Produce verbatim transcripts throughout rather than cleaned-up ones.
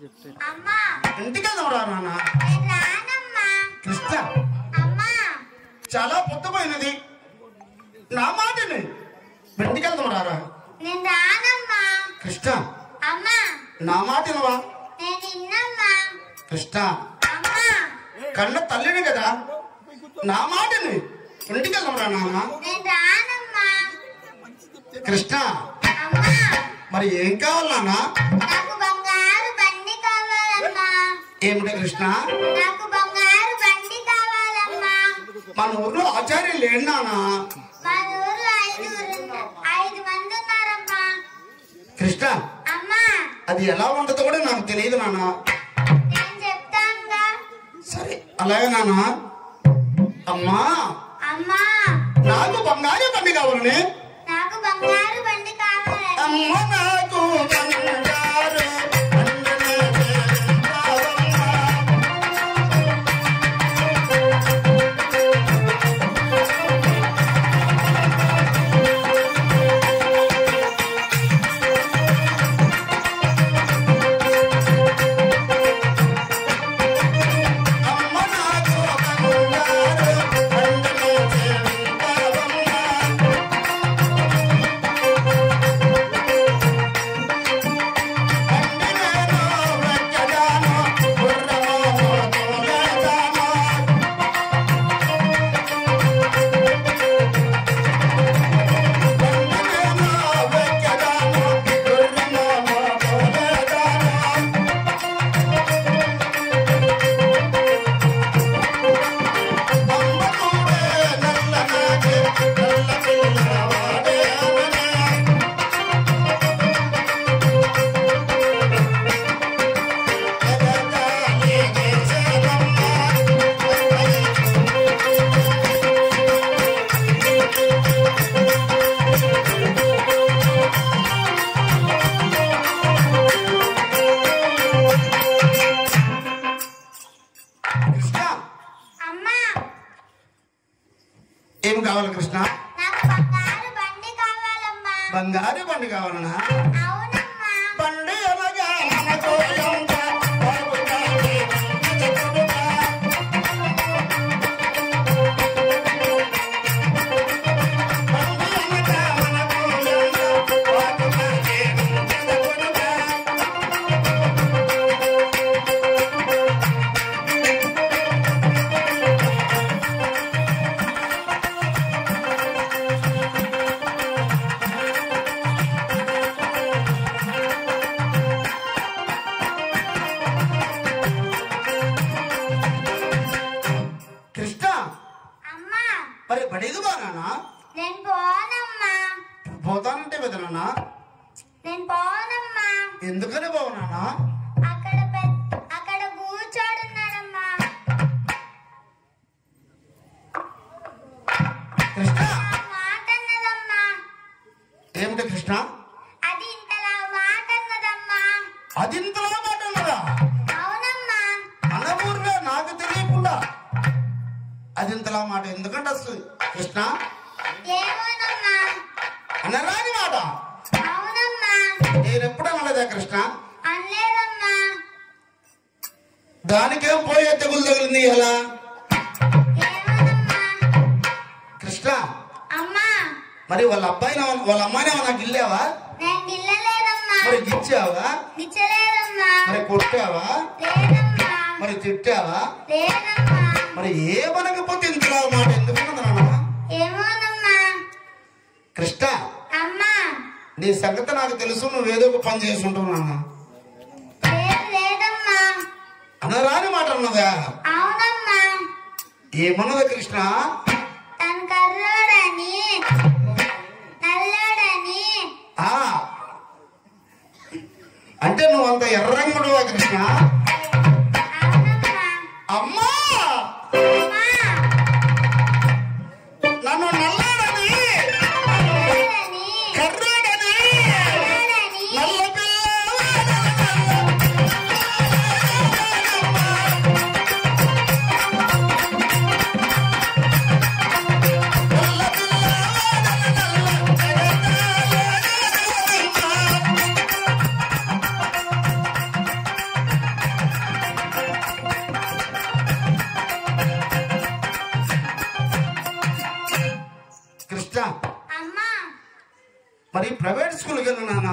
ఇంటికి వెళ్దాంరా నాన్న. కృష్ణ చాలా పొద్దుపోయినది, నా మాటని ఇంటికి వెళ్దాం రారా. కృష్ణ నా మాట వినవా? కృష్ణ కళ్ళ తల్లిని కదా, నా మాటని ఇంటికి వెళ్దాం రా నాన్న. కృష్ణ మరి ఏం కావాలి నాన్న? ఏమిటి కృష్ణ? మన ఊర్లో ఆచార్యులు లేడు నాన్న. కృష్ణ అది ఎలా ఉంటుందో కూడా నాకు తెలియదు నాన్న. సరే అలాగే నాన్న. అమ్మా నాకు బంగారు బండి కావాలని. అమ్మ నాకు బంగారు ఏం కావాలి కృష్ణ? బంగారు బండి కావాలన్నా? బండి అనగా మనకు మరి బడికి పోనా? పోతానంటే వెదనా? ఎందుకని పోనా? కృష్ణ ఏమిటి కృష్ణ? అది ఇంతలా మాట అన్నదా? మన ఊర్లో నాకు తెలియకుండా అది ఇంతలా మాట ఎందుకంటే వస్తుంది కృష్ణ? అనరాని మాట నేను ఎప్పుడు అనలేదా కృష్ణ? దానికేం పోయే తెగులు తగిలింది ఎలా కృష్ణ? మరి వాళ్ళ అబ్బాయిని వాళ్ళ అమ్మాయిని నాకు గిల్లావా? మరి గిచ్చావా? మరి కొట్టావా? మరి తిట్టావా? మరి ఏ మనకపోతే ఇంతలా మాట ఎందుకున్నదా కృష్ణ? నీ సంగతి నాకు తెలుసు, నువ్వేదో ఒక పని చేసుకుంటావు నాన్న. అనరాని మాట అన్నదా? ఏమన్నదా కృష్ణ? అంటే నువ్వు అంత ఎర్రంగుడువా కృష్ణ? అమ్మా నన్ను నల్లాడని కర్రాడని నల్ల మరి ప్రైవేట్ స్కూల్కి వెళ్ళు నాన్న.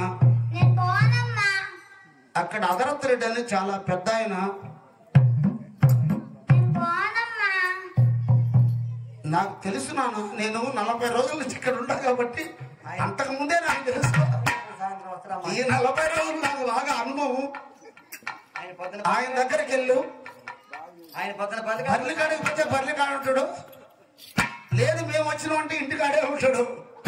అక్కడ అదరత్ రెడ్డి అని చాలా పెద్ద ఆయన. నాకు తెలుసు నాన్న, నేను నలభై రోజుల నుంచి ఇక్కడ ఉంటా కాబట్టి అంతకు ముందే నాకు తెలుసు. ఈ నలభై రోజులు నాకు బాగా అనుభవం. ఆయన దగ్గరికి వెళ్ళు. ఆయన బర్రెలు కాడికి పోతే బర్రెలు కాడ ఉంటాడు, లేదు మేము వచ్చినామంటే ఇంటి కాడే ఉంటాడు.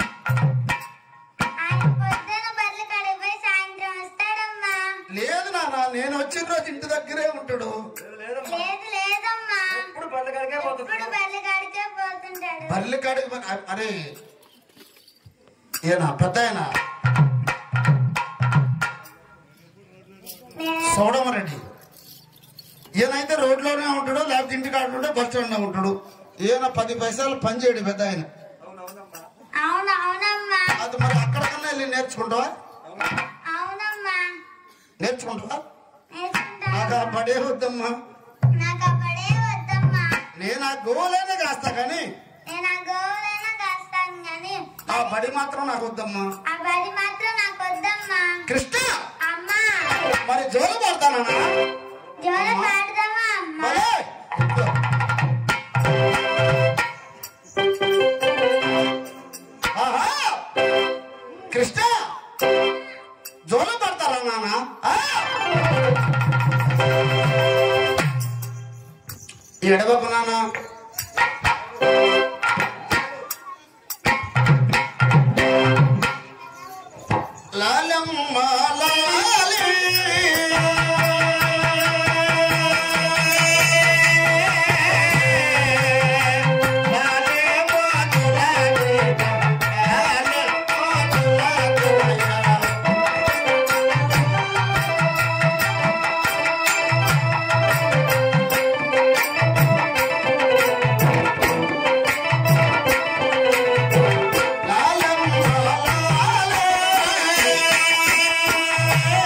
లేదు నాన్న, నేను వచ్చిన రోజు ఇంటి దగ్గరే ఉంటాడు. బర్రెలు కాడికి అరే ఏనా పెద్ద ఆయన సోడమరెడ్డి, ఈయనైతే రోడ్లోనే ఉంటాడు, లేకపోతే ఇంటి కాడ ఉంటాడు, బస్ స్టాండ్ లో ఉంటాడు. ఈయన పది పైసలు పని చేయడు పెద్ద ఆయన. అది మరి అక్కడికన్నా వెళ్ళి నేర్చుకుంటావా? నేర్చుకుంటావా? నాకు ఆ పడే వద్దమ్మా, నేను ఆ గోలైనా కాస్తా కానీ ఆ బడి మాత్రం నాకు వద్దమ్మా. కృష్ణ మరి జోలు పడతానా? కృష్ణ జోలు పడతారా నాన్న? ఎడవకు నాన్న. లాలమ్మ లాలి Hey!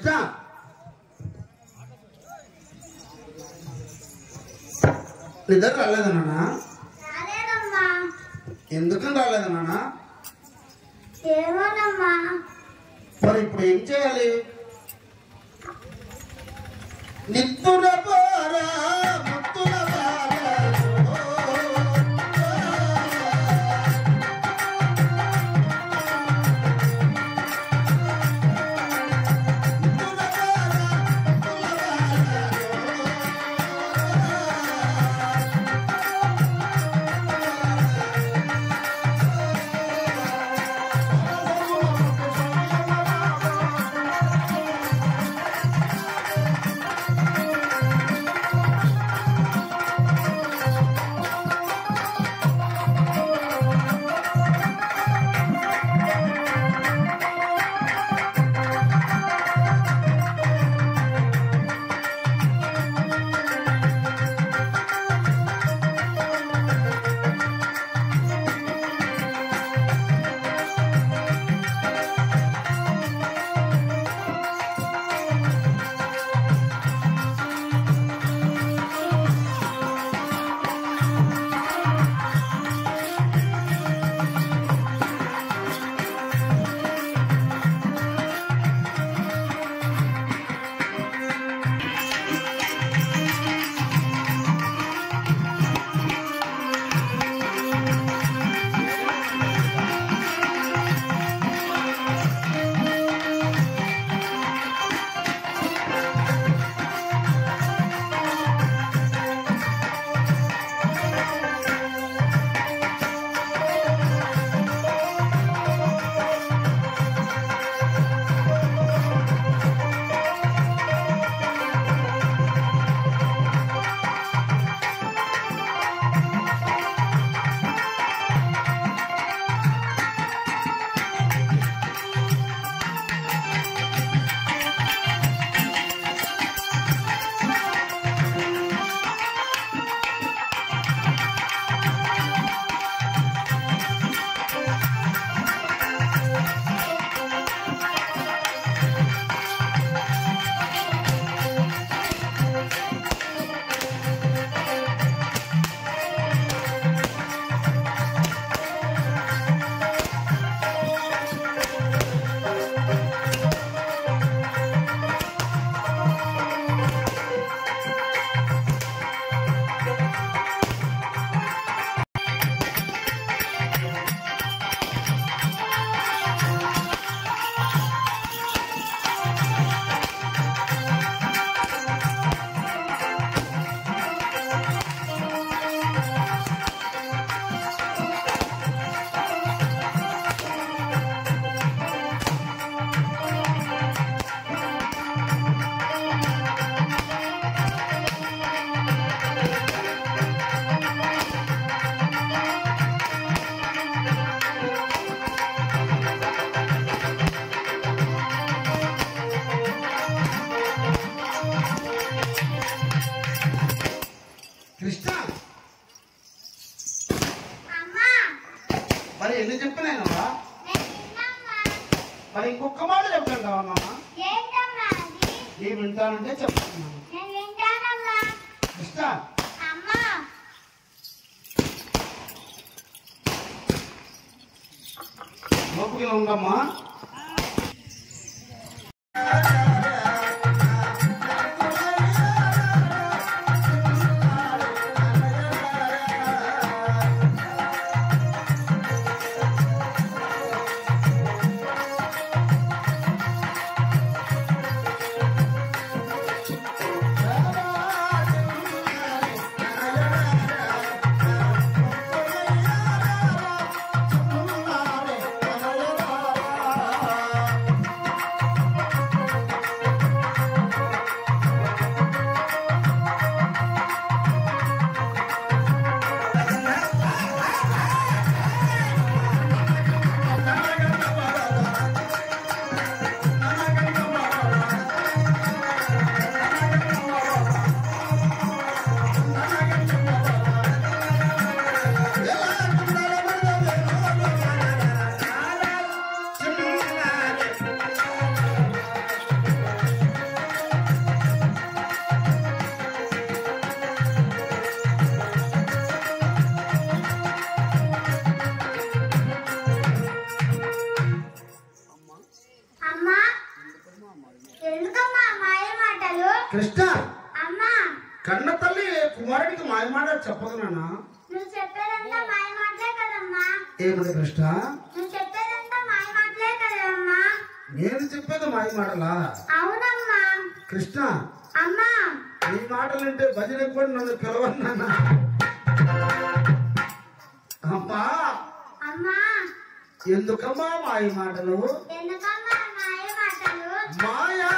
కృష్ణ నిద్ర రాలేదు నాన్న? ఎందుకని రాలేదు నాన్న? మరి ఇప్పుడు ఏం చేయాలి? నిత్తుల పారా ముత్తుల కృష్ణ మరి ఎన్ని చెప్పినాయనమ్మా? మరి ఇంకొక మాట చెప్పాను అమ్మా. నేను వింటానంటే చెప్తున్నాను. కృష్ణ లోపలికి ఉండమ్మా. కృష్ణ కన్న తల్లి కుమారుడికి మాయమాట చెప్పదు నాన్న. నువ్వు చెప్పేదంతా మాయ మాటలే కదమ్మా. ఏమిటి కృష్ణ? నువ్వు చెప్పేదంతా మాయ మాటలే కదమ్మా. నేను చెప్పేది మాయ మాటలా? అవునమ్మా. కృష్ణ అమ్మా నీ మాటలంటే భజన కూడా నన్ను పిలవన్నా. అమ్మా అమ్మా ఎందుకమ్మా మాయ మాటలు? ఎందుకమ్మా మాయ మాటలు? మాయా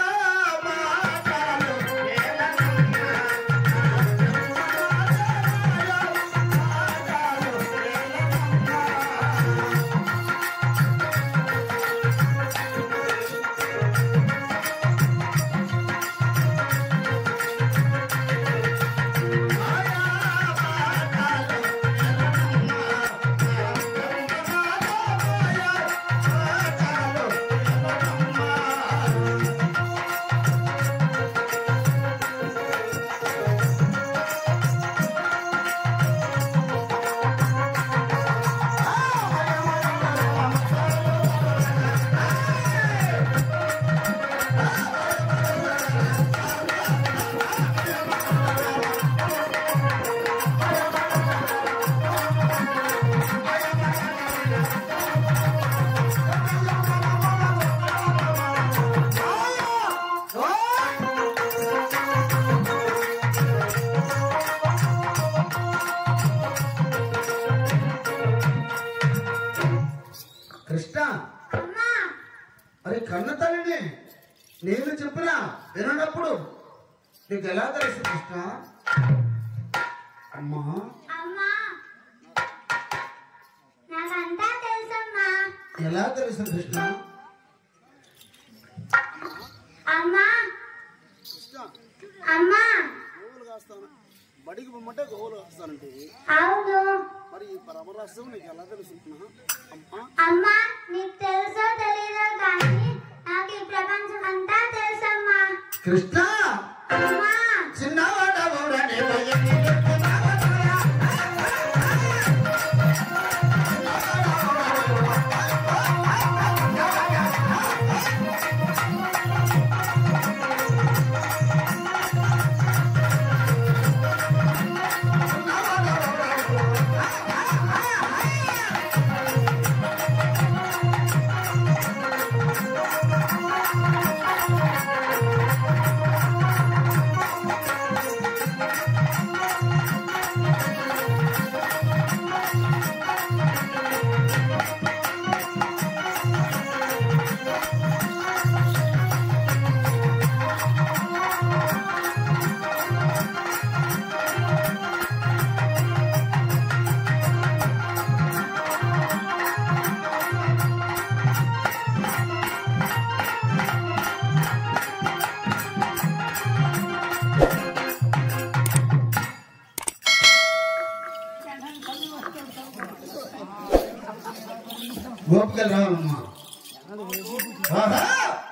కృష్ణ అరే కన్న తల్లిని నేను చెప్పినా వినప్పుడు నీకు ఎలా తెలుసు కృష్ణ? అమ్మా అమ్మా నాకంతా తెలుసమ్మా. ఎలా తెలుసు కృష్ణ? అమ్మా అమ్మా బడికి పొమ్మంటే గోవులు కాస్తానంటే అవును. మరి ఈ పరమరాష్ట్రం నీకు ఎలా తెలుసుకుంటున్నా? అమ్మా నీకు తెలుసో తెలీదో కానీ నాకు ఈ ప్రపంచం అంతా తెలుసమ్మా. కృష్ణ అమ్మా చిన్నవాడవుడని గోపికలు రావాలమ్మా.